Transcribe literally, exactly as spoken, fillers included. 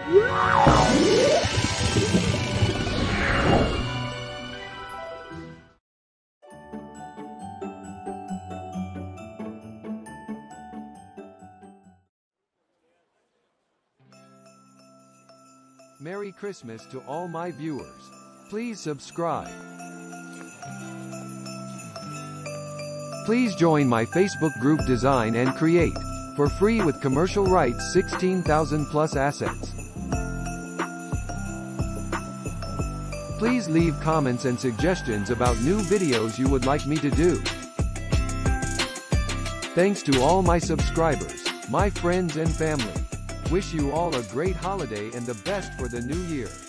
Merry Christmas to all my viewers. Please subscribe. Please join my Facebook group Design and Create for free with commercial rights sixteen thousand plus assets. Please leave comments and suggestions about new videos you would like me to do. Thanks to all my subscribers, my friends and family. Wish you all a great holiday and the best for the new year.